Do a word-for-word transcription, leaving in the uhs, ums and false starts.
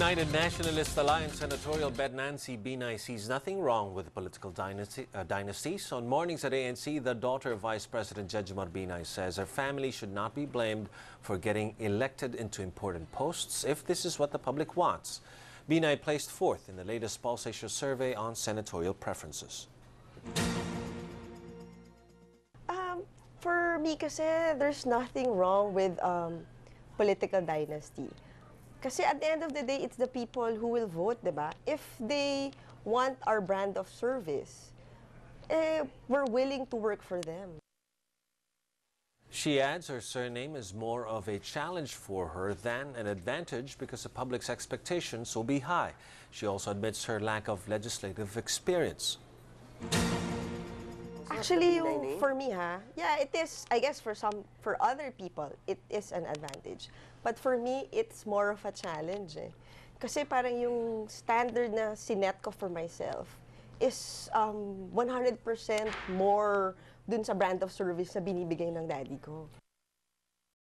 United Nationalist Alliance senatorial bet Nancy Binay sees nothing wrong with political dynasty, uh, dynasties. On mornings at A N C, the daughter of Vice President Jejomar Binay says her family should not be blamed for getting elected into important posts if this is what the public wants. Binay placed fourth in the latest Pulse survey on senatorial preferences. Um, for me kasi, there's nothing wrong with um, political dynasty. Kasi at the end of the day, it's the people who will vote, diba? If they want our brand of service, eh, we're willing to work for them. She adds her surname is more of a challenge for her than an advantage because the public's expectations will be high. She also admits her lack of legislative experience. Actually, yung, for me, ha, yeah, it is, I guess for some, for other people, it is an advantage. But for me, it's more of a challenge, eh. Kasi parang yung standard na sinet ko for myself is um, one hundred percent more dun sa brand of service na binibigay ng daddy ko.